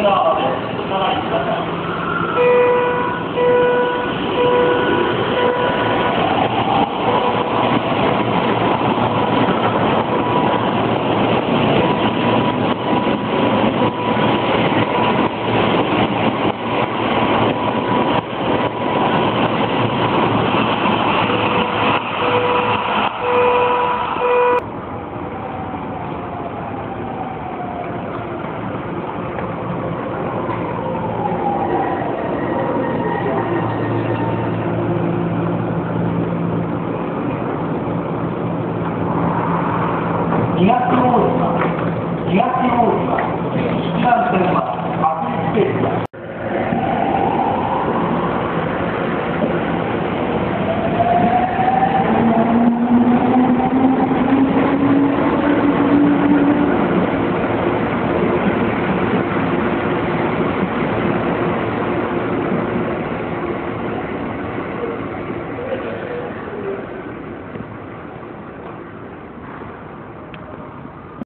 側までお下がりください。東大島、1番線はアクリスペースだ。